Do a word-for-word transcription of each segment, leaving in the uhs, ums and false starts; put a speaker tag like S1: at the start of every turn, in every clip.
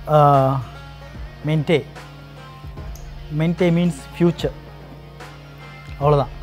S1: uh, Mente. Mente means future. அவ்வளோதான்.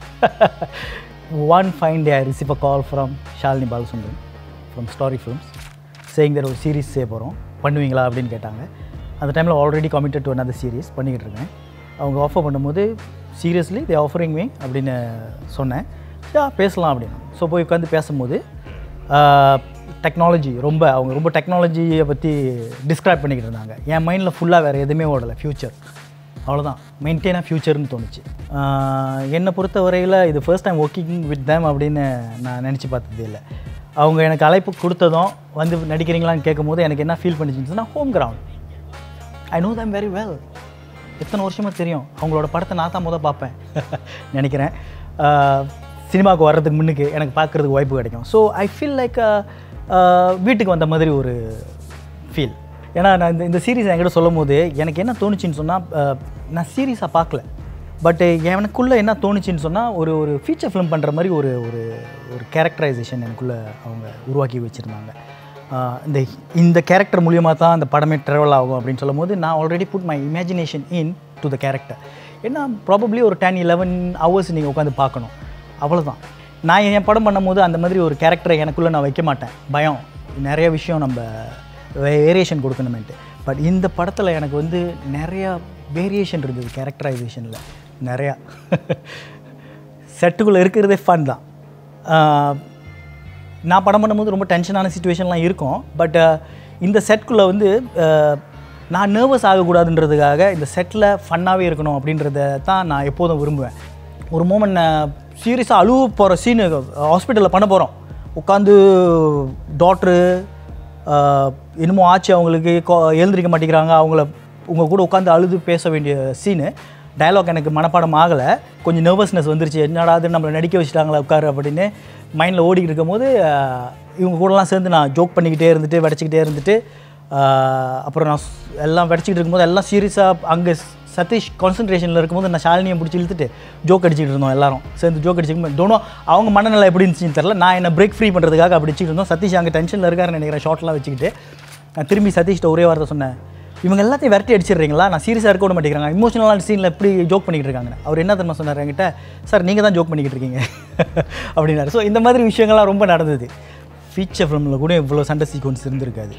S1: One fine day I receive a call from Shalini Balasundram from Story Films saying that ஒரு series செய்ய போகிறோம், பண்ணுவீங்களா அப்படின்னு கேட்டாங்க. அந்த டைமில் already committed to another series பண்ணிக்கிட்டு இருக்கேன். அவங்க ஆஃபர் பண்ணும்போது சீரியஸ்லி தே ஆஃபரிங் மீ அப்படின்னு சொன்னேன். யா பேசலாம் அப்படின்னு. ஸோ போய் உட்காந்து பேசும்போது டெக்னாலஜி ரொம்ப அவங்க ரொம்ப டெக்னாலஜியை பற்றி டிஸ்கிரைப் பண்ணிக்கிட்டு இருந்தாங்க. என் மைண்டில் ஃபுல்லாக வேறு எதுவுமே ஓடலை, ஃப்யூச்சர் அவ்வளோதான். மெயின்டைனாக ஃப்யூச்சர்னு தோணுச்சு. என்னை பொறுத்த வரையில் இது first time working with them அப்படின்னு நான் நினச்சி பார்த்ததே இல்லை. அவங்க எனக்கு அழைப்பு கொடுத்ததும் வந்து நடிக்கிறீங்களான்னு கேட்கும்போது எனக்கு என்ன ஃபீல் பண்ணிச்சுன்னா, home ground. I know them very well. எத்தனை வருஷமாக தெரியும். அவங்களோட படத்தை நான் தான் முதல் பார்ப்பேன் நினைக்கிறேன். சினிமாவுக்கு வர்றதுக்கு முன்னுக்கு எனக்கு பார்க்குறதுக்கு வாய்ப்பு கிடைக்கும். ஸோ ஐ ஃபீல் லைக் வீட்டுக்கு வந்த மாதிரி ஒரு ஃபீல். ஏன்னா நான் இந்த இந்த சீரீஸ் என்கிட்ட சொல்லும் போது எனக்கு என்ன தோணுச்சின்னு சொன்னால், நான் சீரீஸாக பார்க்கல, பட் எனக்குள்ளே என்ன தோணுச்சின்னு சொன்னால் ஒரு ஒரு ஃபீச்சர் ஃபிலிம் பண்ணுற மாதிரி ஒரு ஒரு ஒரு கேரக்டரைசேஷன் எனக்குள்ளே அவங்க உருவாக்கி வச்சுருந்தாங்க. இந்த இந்த கேரக்டர் மூலியமாக தான் அந்த படமே ட்ராவல் ஆகும் அப்படின்னு சொல்லும் போது நான் already put my imagination into the character. ஏன்னா ப்ராபப்ளி ஒரு டென் லெவன் ஹவர்ஸ் நீங்கள் உட்காந்து பார்க்கணும், அவ்வளோதான். நான் என் படம் பண்ணும்போது அந்த மாதிரி ஒரு கேரக்டரை எனக்குள்ளே நான் வைக்க மாட்டேன். பயம், நிறைய விஷயம் நம்ம வேரியேஷன் கொடுக்கணுமேன்ட்டு. பட் இந்த படத்தில் எனக்கு வந்து நிறையா வேரியேஷன் இருந்தது கேரக்டரைசேஷனில். நிறையா செட்டுக்குள்ளே இருக்கிறதே ஃபன் தான். நான் படம் பண்ணும்போது ரொம்ப டென்ஷனான சிச்சுவேஷன்லாம் இருக்கும். பட் இந்த செட்டுக்குள்ளே வந்து நான் நர்வஸ் ஆகக்கூடாதுன்றதுக்காக இந்த செட்டில் ஃபன்னாகவே இருக்கணும் அப்படின்றத தான் நான் எப்போதும் விரும்புவேன். ஒரு மூமெண்ட் நான் சீரியஸாக அழுவ போகிற சீனு ஹாஸ்பிட்டலில் பண்ண போகிறோம். உட்காந்து டாக்டரு என்னமோ ஆச்சு, அவங்களுக்கு எழுந்திரிக்க மாட்டேங்கிறாங்க, அவங்கள உங்கள் கூட உட்காந்து அழுது பேச வேண்டிய சீனு. டயலாக் எனக்கு மனப்பாடம் ஆகலை, கொஞ்சம் நர்வஸ்னஸ் வந்துருச்சு. என்னடாது நம்மளை நடிக்க வச்சுட்டாங்களா உட்காரு அப்படின்னு மைண்டில் ஓடிக்கிட்டு இருக்கும்போது இவங்க கூடலாம் சேர்ந்து நான் ஜோக் பண்ணிக்கிட்டே இருந்துட்டு வெடிச்சிக்கிட்டே இருந்துட்டு அப்புறம் நான் எல்லாம் வெடிச்சிக்கிட்டு இருக்கும்போது எல்லாம் சீரியஸாக அங்கே சதீஷ் கான்சன்ட்ரேஷனில் இருக்கும்போது நான் ஷாலினியை பிடிச்சி இழுத்துட்டு ஜோக் அடிச்சுட்டு இருந்தோம். எல்லாரும் சேர்ந்து ஜோக் அடிச்சுக்கும் தோணும். அவங்க மனநிலை எப்படி இருந்துச்சுன்னு தெரியல. நான் என்ன பிரேக் ஃப்ரீ பண்ணுறதுக்காக அப்படி வச்சுட்டு இருந்தோம். சதீஷ் அங்கே டென்ஷனில் இருக்காருன்னு நினைக்கிறேன். ஷார்ட்லாம் வச்சுக்கிட்டு நான் திரும்பி சதீஷ்ட ஒரே வார்த்தை சொன்னேன், இவங்க எல்லாத்தையும் விரட்டி அடிச்சிடுறீங்களா, நான் சீரியஸாக இருக்க விட மாட்டேங்கிறாங்க, இமோஷனலான சீனில் எப்படி ஜோக் பண்ணிக்கிட்டு இருக்காங்க. அவர் என்ன தெரியுமா சொன்னார் என்கிட்ட, சார் நீங்கள் தான் ஜோக் பண்ணிக்கிட்டு இருக்கீங்க அப்படின்னாரு. ஸோ இந்த மாதிரி விஷயங்கள்லாம் ரொம்ப நடந்தது. ஃபீச்சர் ஃபிலிமில் கூட இவ்வளோ சண்டை சீக்வன்ஸ் இருந்திருக்காது.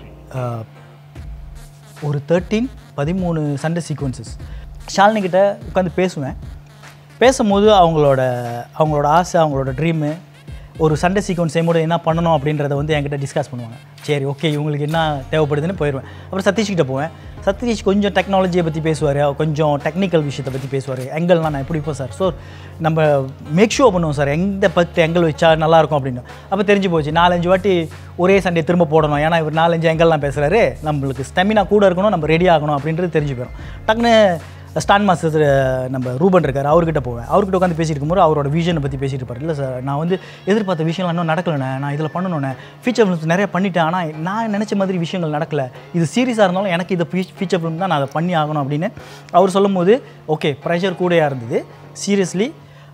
S1: ஒரு தேர்ட்டீன் பதிமூணு சண்டை சீக்வன்சஸ். ஷாலினிக்கிட்ட உட்காந்து பேசுவேன். பேசும்போது அவங்களோட அவங்களோட ஆசை, அவங்களோட ட்ரீமு, ஒரு சண்டை சீக்வன்ஸ் செய்யும்போது என்ன பண்ணணும் அப்படின்றத வந்து என்கிட்ட டிஸ்கஸ் பண்ணுவாங்க. சரி ஓகே இவங்களுக்கு என்ன தேவைப்படுதுன்னு போயிடுவேன். அப்புறம் சதீஷ்கிட்ட போவேன். சதீஷ் கொஞ்சம் டெக்னாலஜியை பற்றி பேசுவார், கொஞ்சம் டெக்னிக்கல் விஷயத்தை பற்றி பேசுவார். எங்கள்லாம் நான் எப்படி இப்போ சார் ஸோ நம்ம மேக் ஷோ பண்ணுவோம் சார், எந்த பத்து எங்கள் வச்சா நல்லாயிருக்கும் அப்படின்னு. அப்போ தெரிஞ்சு போச்சு, நாலஞ்சு வாட்டி ஒரே சண்டே திரும்ப போடணும். ஏன்னா இவர் நாலஞ்சு எங்கெல்லாம் பேசுகிறாரு, நம்மளுக்கு ஸ்டெமினா கூட இருக்கணும், நம்ம ரெடி ஆகணும் அப்படின்றது தெரிஞ்சு போயிடும். டக்குன்னு ஸ்டாண்ட் மாஸ்டர் நம்ம ரூபன் இருக்கார், அவர்கிட்ட போவேன். அவர்கிட்ட உட்காந்து பேசிட்டு இருக்கும்போது அவரோட விஷனை பற்றி பேசிட்டு இருப்பார். இல்லை சார் நான் வந்து எதிர்பார்த்த விஷயம்லாம் இன்னும் நடக்கலைண்ணே, நான் இதில் பண்ணணுண்ணே, ஃபீச்சர் ஃபிலிம்ஸ் நிறைய பண்ணிட்டேன், ஆனால் நான் நினச்ச மாதிரி விஷயங்கள் நடக்கலை, இது சீரியஸாக இருந்தாலும் எனக்கு இதை ஃபீச்சர் ஃபிலிம் தான் நான் அதை பண்ணி ஆகணும் அப்படின்னு அவர் சொல்லும் போது ஓகே ப்ரெஷர் கூடயாக இருந்தது. சீரியஸ்லி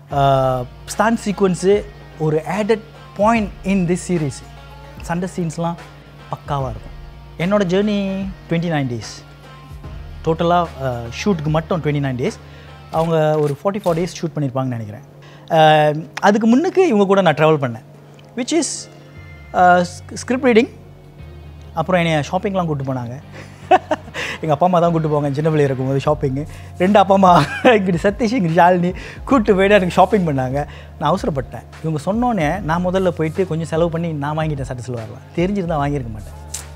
S1: ஸ்டாண்ட் சீக்வன்ஸு ஒரு added point in this series. சண்டை சீன்ஸ்லாம் பக்காவாக இருக்கும். என்னோடய ஜேர்னி டுவெண்ட்டி நைன் டேஸ் டோட்டலாக ஷூட்டுக்கு மட்டும் டுவெண்ட்டி நைன் டேஸ். அவங்க ஒரு ஃபார்ட்டி ஃபோர் டேஸ் ஷூட் பண்ணியிருப்பாங்கன்னு நினைக்கிறேன். அதுக்கு முன்னுக்கு இவங்க கூட நான் ட்ராவல் பண்ணேன், விச் இஸ் ஸ்கிரிப்ட் ரீடிங். அப்புறம் என்னை ஷாப்பிங்லாம் கூப்பிட்டு போனாங்க. எங்கள் அப்பா அம்மா தான் கூப்பிட்டு போவாங்க சின்ன பிள்ளைய இருக்கும்போது ஷாப்பிங்கு. ரெண்டு அப்பா அம்மா இங்கிட்டு சதீஷ் இங்கிட்டு ஷாலினி கூப்பிட்டு போய்ட்டு எனக்கு ஷாப்பிங் பண்ணாங்க. நான் அவசரப்பட்டேன். இவங்க சொன்னோன்னே நான் முதல்ல போயிட்டு கொஞ்சம் செலவு பண்ணி நான் வாங்கிட்டேன். சட்டை செலவாகலாம் தெரிஞ்சிருந்தால் வாங்கியிருக்க மாட்டேன்.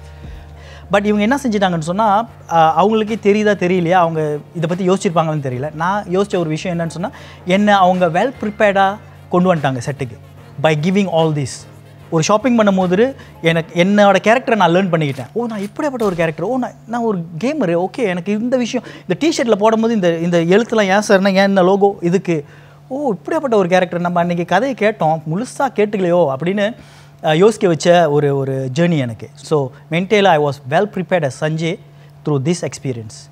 S1: பட் இவங்க என்ன செஞ்சிட்டாங்கன்னு சொன்னால், அவங்களுக்கே தெரியுதா தெரியலையா, அவங்க இதை பற்றி யோசிச்சிருப்பாங்கன்னு தெரியல. நான் யோசித்த ஒரு விஷயம் என்னன்னு சொன்னால், என்னை அவங்க வெல் ப்ரிப்பேர்டாக கொண்டு வந்துட்டாங்க செட்டுக்கு பை கிவிங் ஆல் திஸ். ஒரு ஷாப்பிங் பண்ணும்போது எனக்கு என்னோடய கேரக்டரை நான் லேர்ன் பண்ணிக்கிட்டேன். ஓ நான் இப்படியாப்பட்ட ஒரு கேரக்டர், ஓ நான் நான் ஒரு கேமரு, ஓகே எனக்கு இந்த விஷயம் இந்த டிஷர்ட்டில் போடும்போது இந்த இந்த எழுத்துலாம் ஏன் சார்னா ஏன் இந்த லோகோ இதுக்கு, ஓ இப்படியாப்பட்ட ஒரு கேரக்டர் நம்ம அன்றைக்கி கதையை கேட்டோம் முழுசாக கேட்டுக்கலையோ அப்படின்னு யோசிக்க வச்ச ஒரு ஒரு ஜேர்னி எனக்கு. So mentally I was well prepared as Sanjay through this experience.